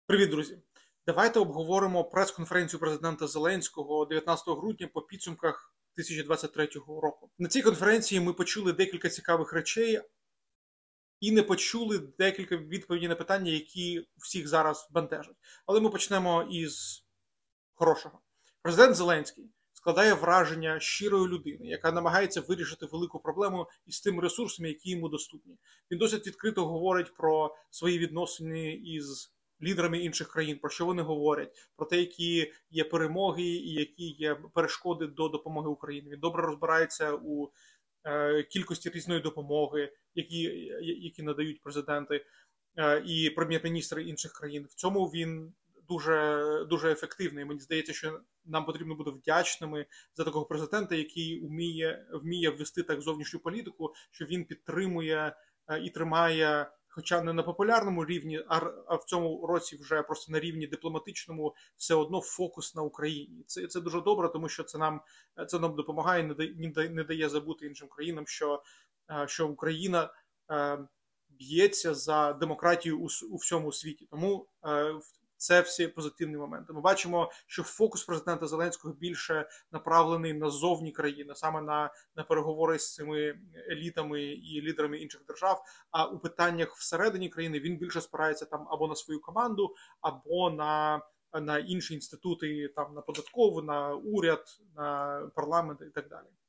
Привіт, друзі! Давайте обговоримо прес-конференцію президента Зеленського 19 грудня по підсумках 2023 року. На цій конференції ми почули декілька цікавих речей і не почули декілька відповідей на питання, які всіх зараз бентежать. Але ми почнемо із хорошого. Президент Зеленський складає враження щирої людини, яка намагається вирішити велику проблему із тими ресурсами, які йому доступні. Він досить відкрито говорить про свої відносини із лідерами інших країн, про що вони говорять, про те, які є перемоги і які є перешкоди до допомоги Україні. Він добре розбирається у кількості різної допомоги, які надають президенти і прем'єр-міністри інших країн. В цьому він дуже ефективний. Мені здається, що нам потрібно бути вдячними за такого президента, який вміє ввести так зовнішню політику, що він підтримує і тримає, хоча не на популярному рівні, а в цьому році вже просто на рівні дипломатичному, все одно фокус на Україні. Це дуже добре, тому що це нам допомагає, не дає забути іншим країнам, що Україна б'ється за демократію у всьому світі. Тому це всі позитивні моменти. Ми бачимо, що фокус президента Зеленського більше направлений на зовні країни, саме на переговори з цими елітами і лідерами інших держав. А у питаннях всередині країни він більше спирається там або на свою команду, або на інші інститути, там на податкову, на уряд, на парламент і так далі.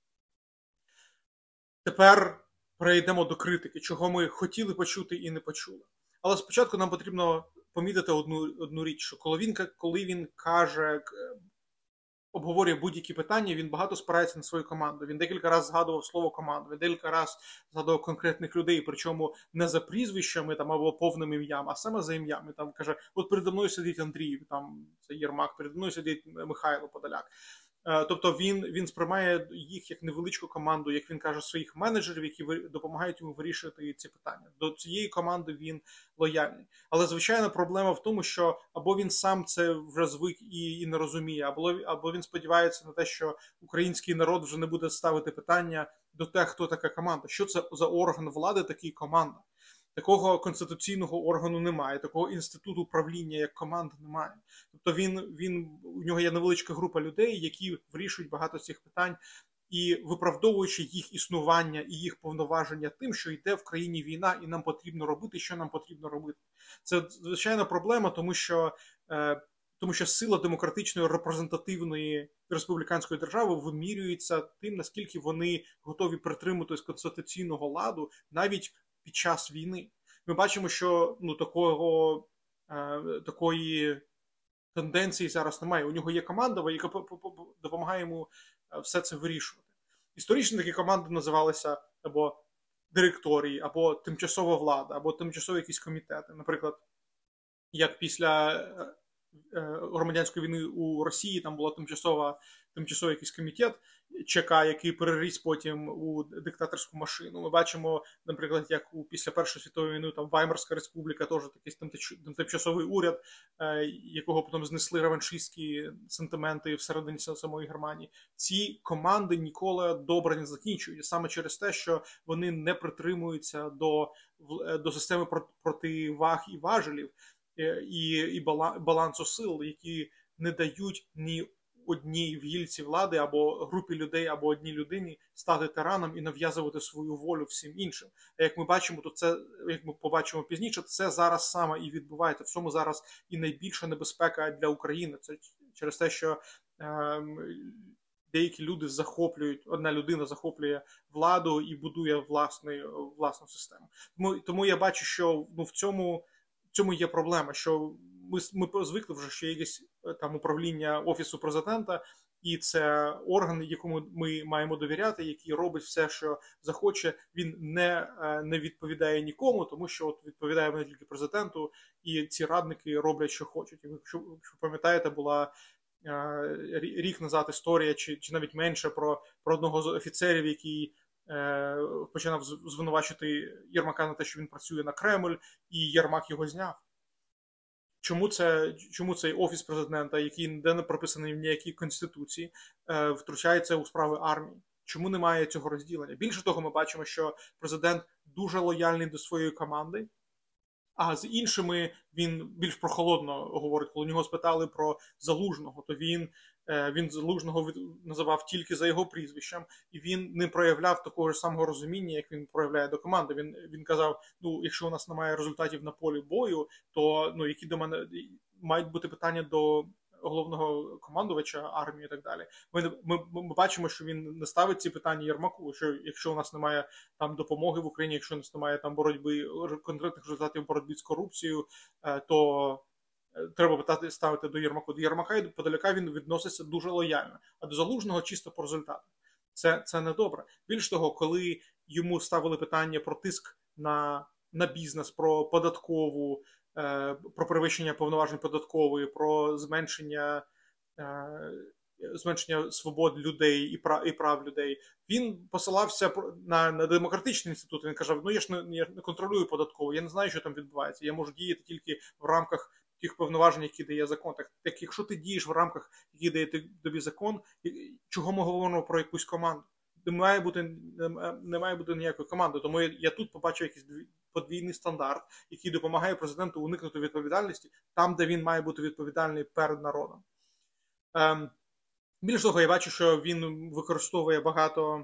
Тепер перейдемо до критики, чого ми хотіли почути і не почули. Але спочатку нам потрібно помітити одну річ, що коли він каже, обговорює будь-які питання, він багато спирається на свою команду. Він декілька разів згадував слово команду, він декілька разів згадував конкретних людей, причому не за прізвищами там або повним ім'ям, а саме за ім'ями. Там каже, от передо мною сидить Андрій, там це Єрмак, передо мною сидить Михайло Подоляк. Тобто він сприймає їх як невеличку команду, як він каже, своїх менеджерів, які допомагають йому вирішити ці питання. До цієї команди він лояльний. Але, звичайно, проблема в тому, що або він сам це вже звик і не розуміє, або він сподівається на те, що український народ вже не буде ставити питання до те, хто така команда. Що це за орган влади, такий команда? Такого конституційного органу немає, такого інституту управління, як команда, немає. Тобто у нього є невеличка група людей, які вирішують багато цих питань, і виправдовуючи їх існування і їх повноваження тим, що йде в країні війна, і нам потрібно робити, що нам потрібно робити. Це звичайна проблема, тому що сила демократичної репрезентативної республіканської держави вимірюється тим, наскільки вони готові притримуватись конституційного ладу навіть під час війни. Ми бачимо, що такої тенденції зараз немає. У нього є команда, яка допомагає йому все це вирішувати. Історично такі команди називалися або директорії, або тимчасова влада, або тимчасові якісь комітети. Наприклад, як після громадянської війни у Росії там була тимчасовий якийсь комітет ЧК, який переріс потім у диктаторську машину. Ми бачимо, наприклад, як після Першої світової війни там Ваймарська республіка, теж такий тимчасовий уряд, якого потім знесли реваншистські сентименти всередині самої Германії. Ці команди ніколи добре не закінчують, саме через те, що вони не притримуються до системи противаг і важелів, і балансу сил, які не дають ні одній гілці влади або групі людей, або одній людині стати тираном і нав'язувати свою волю всім іншим. А як ми бачимо, то це, як ми побачимо пізніше, це зараз саме і відбувається. В цьому зараз і найбільша небезпека для України. Це через те, що деякі люди одна людина захоплює владу і будує власну систему. Тому я бачу, що в цьому є проблема, що ми звикли вже, що є якесь там управління Офісу президента, і це орган, якому ми маємо довіряти, який робить все, що захоче. Він не відповідає нікому, тому що відповідає тільки президенту, і ці радники роблять, що хочуть. Якщо пам'ятаєте, була рік назад історія, чи навіть менше, про одного з офіцерів, який починав звинувачити Єрмака на те, що він працює на Кремль, і Єрмак його зняв. Чому цей Офіс президента, який не прописаний в ніякій конституції, втручається у справи армії? Чому немає цього розділення? Більше того, ми бачимо, що президент дуже лояльний до своєї команди, А з іншими він більш прохолодно говорить. Коли нього спитали про Залужного, то він Залужного називав тільки за його прізвищем, і він не проявляв такого ж самого розуміння, як він проявляє до команди. Він казав: ну, якщо у нас немає результатів на полі бою, то ну які до мене мають бути питання до головного командувача армії і так далі. Ми бачимо, що він не ставить ці питання Єрмаку, що якщо у нас немає там допомоги в Україні, якщо у нас немає там боротьби, конкретних результатів боротьби з корупцією, то треба ставити до Єрмаку. До Єрмака і до Подоляка він відноситься дуже лояльно, а до Залужного чисто по результату. Це не добре. Більш того, коли йому ставили питання про тиск на бізнес, про податкову, про перевищення повноважень податкової, про зменшення свобод людей і прав людей, він посилався на демократичний інститут. Він казав: ну я ж не контролюю податкову, я не знаю, що там відбувається, я можу діяти тільки в рамках тих повноважень, які дає закон. Так якщо ти дієш в рамках, які дає тобі закон, чого ми говоримо про якусь команду? Не має бути ніякої команди. Тому я тут побачив якийсь подвійний стандарт, який допомагає президенту уникнути відповідальності там, де він має бути відповідальний перед народом. Більш того, я бачу, що він використовує багато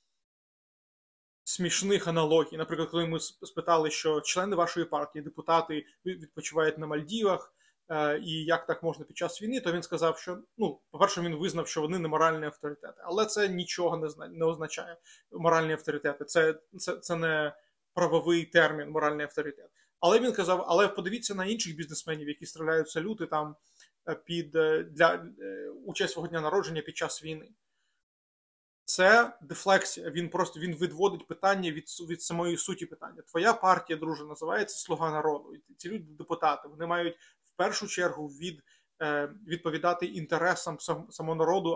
смішних аналогій. Наприклад, коли ми спитали, що члени вашої партії, депутати відпочивають на Мальдівах, і як так можна під час війни, то він сказав, що, ну, по-перше, він визнав, що вони не моральні авторитети. Але це нічого не означає. Моральні авторитети. Це не правовий термін моральний авторитет. Але він казав: але подивіться на інших бізнесменів, які стріляють в салюти там у честь свого дня народження під час війни. Це дефлексія. Він відводить питання від самої суті питання. Твоя партія, друже, називається «Слуга народу». І ці люди депутати. Вони мають в першу чергу відповідати інтересам самого народу,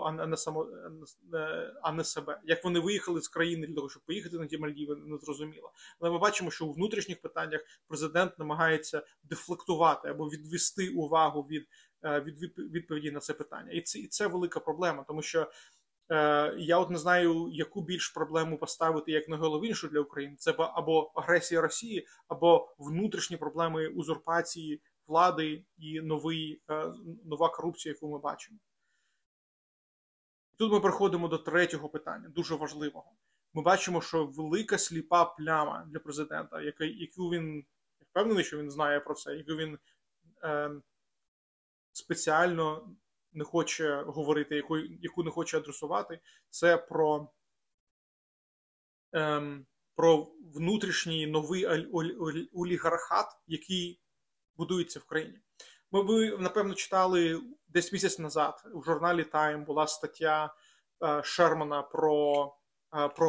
а не себе. Як вони виїхали з країни для того, щоб поїхати на ті Мальдіви, не зрозуміло. Але ми бачимо, що у внутрішніх питаннях президент намагається дефлектувати або відвести увагу від відповіді на це питання. І це велика проблема, тому що я от не знаю, яку більш проблему поставити як найголовнішу для України. Це або агресія Росії, або внутрішні проблеми узурпації влади і нова корупція, яку ми бачимо. Тут ми переходимо до третього питання, дуже важливого. Ми бачимо, що велика сліпа пляма для президента, яку він, я впевнений, що він знає про це, яку він спеціально не хоче говорити, яку не хоче адресувати, це про внутрішній новий олігархат, який будується в країні. Ми, напевно, читали десь місяць назад у журналі Time була стаття Шермана про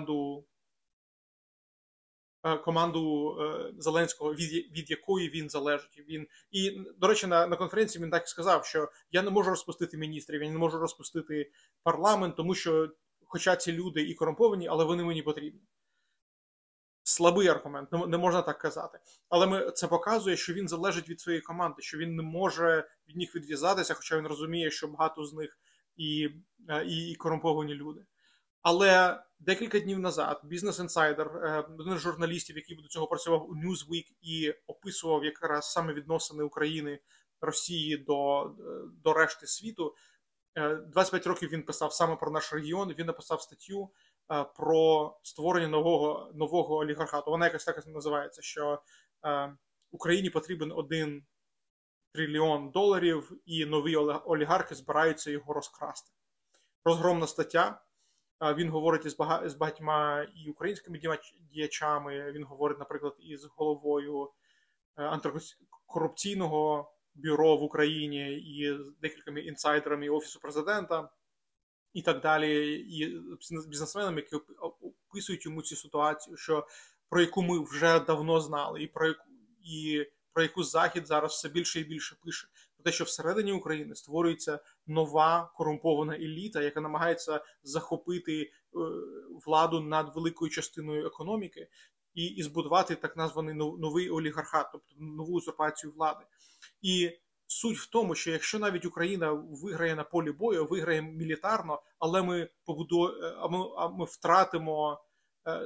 команду Зеленського, від якої він залежить. І, до речі, на конференції він так і сказав, що я не можу розпустити міністрів, я не можу розпустити парламент, тому що, хоча ці люди і корумповані, але вони мені потрібні. Слабий аргумент, не можна так казати. Але це показує, що він залежить від своєї команди, що він не може від них відв'язатися, хоча він розуміє, що багато з них і корумповані люди. Але декілька днів назад Business Insider, один з журналістів, який до цього працював у Newsweek і описував якраз саме відносини України, Росії до решти світу, 25 років він писав саме про наш регіон, він написав статтю про створення нового олігархату. Вона якось так називається, що Україні потрібен $1 трильйон і нові олігархи збираються його розкрасти. Розгромна стаття. Він говорить з багатьма і українськими діячами, він говорить, наприклад, із головою антикорупційного бюро в Україні, і з декількома інсайдерами Офісу президента, і так далі, і з бізнесменами, які описують йому цю ситуацію, про яку ми вже давно знали, і про яку Захід зараз все більше і більше пише. Про те, що всередині України створюється нова корумпована еліта, яка намагається захопити владу над великою частиною економіки і збудувати так названий новий олігархат, тобто нову узурпацію влади. І суть в тому, що якщо навіть Україна виграє на полі бою, виграє мілітарно, але ми втратимо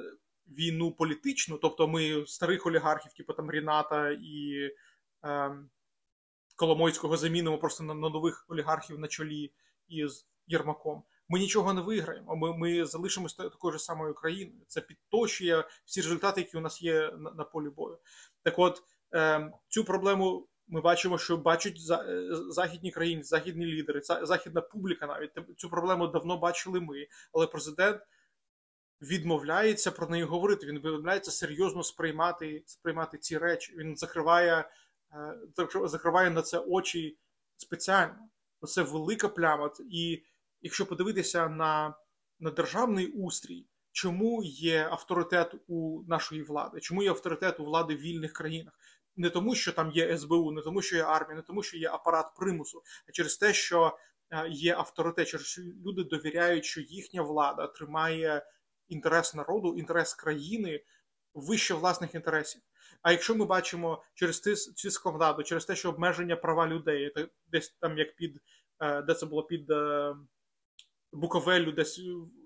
війну політичну, тобто ми старих олігархів, типу там Ріната і Коломойського замінимо просто на нових олігархів на чолі із Єрмаком, ми нічого не виграємо. Ми залишимося такою ж самою країною. Це підточує всі результати, які у нас є на полі бою. Так от, цю проблему ми бачимо, що бачать західні країни, західні лідери, західна публіка навіть. Цю проблему давно бачили ми, але президент відмовляється про неї говорити, він відмовляється серйозно сприймати ці речі. Він закриває на це очі спеціально. Це велика пляма. І якщо подивитися на державний устрій, чому є авторитет у нашої влади, чому є авторитет у влади в вільних країнах? Не тому, що там є СБУ, не тому, що є армія, не тому, що є апарат примусу, а через те, що є авторитет, через що люди довіряють, що їхня влада тримає інтерес народу, інтерес країни вище власних інтересів. А якщо ми бачимо через тиск владу, через те, що обмеження права людей, десь там як де це було під Буковелю, десь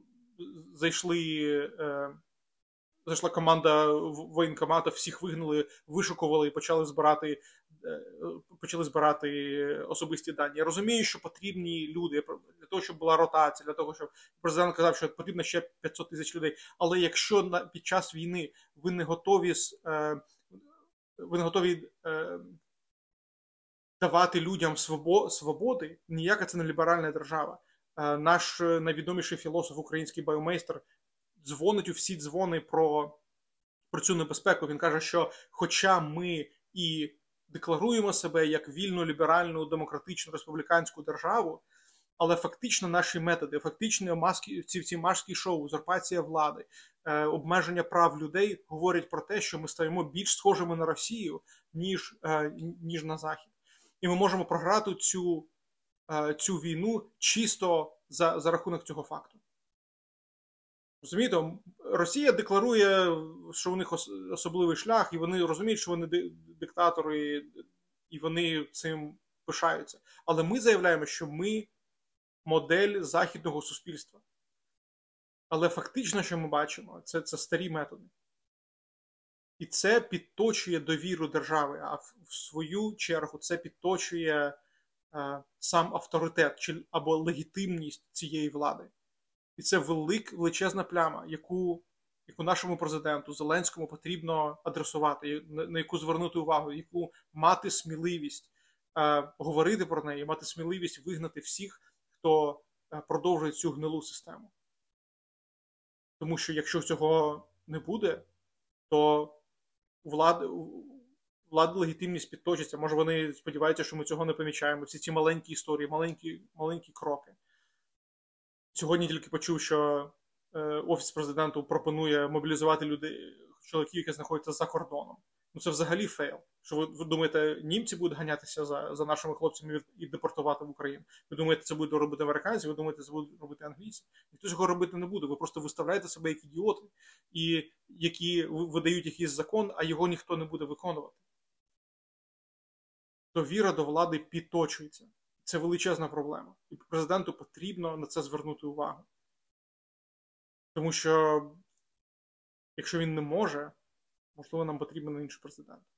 зайшла команда воєнкомату, всіх вигнали, вишукували і почали збирати особисті дані. Я розумію, що потрібні люди для того, щоб була ротація, для того, щоб президент казав, що потрібно ще 500 тисяч людей. Але якщо під час війни ви не готові давати людям свободи, ніяка це не ліберальна держава. Наш найвідоміший філософ український Баумейстер дзвонить у всі дзвони про цю небезпеку. Він каже, що хоча ми і декларуємо себе як вільну, ліберальну, демократичну, республіканську державу, але фактично наші методи, фактично ці маски шоу, узурпація влади, обмеження прав людей говорять про те, що ми стаємо більш схожими на Росію, ніж на Захід. І ми можемо програти цю війну чисто за рахунок цього факту. Розумієте, Росія декларує, що у них особливий шлях, і вони розуміють, що вони диктатори, і вони цим пишаються. Але ми заявляємо, що ми модель західного суспільства. Але фактично, що ми бачимо, це старі методи. І це підточує довіру держави, а в свою чергу це підточує сам авторитет або легітимність цієї влади. І це величезна пляма, яку нашому президенту Зеленському потрібно адресувати, на яку звернути увагу, яку мати сміливість говорити про неї, мати сміливість вигнати всіх, хто продовжує цю гнилу систему. Тому що якщо цього не буде, то у влади легітимність підточиться. Може вони сподіваються, що ми цього не помічаємо. Всі ці маленькі історії, маленькі кроки. Сьогодні тільки почув, що Офіс президенту пропонує мобілізувати людей, чоловіків, які знаходяться за кордоном. Ну це взагалі фейл. Що ви думаєте, німці будуть ганятися за нашими хлопцями і депортувати в Україну? Ви думаєте, це будуть робити американці? Ви думаєте, це будуть робити англійці? Ніхто цього робити не буде. Ви просто виставляєте себе як ідіоти, і які видають якийсь закон, а його ніхто не буде виконувати. Довіра до влади підточується. Це величезна проблема. І президенту потрібно на це звернути увагу. Тому що, якщо він не може, можливо, нам потрібен інший президент.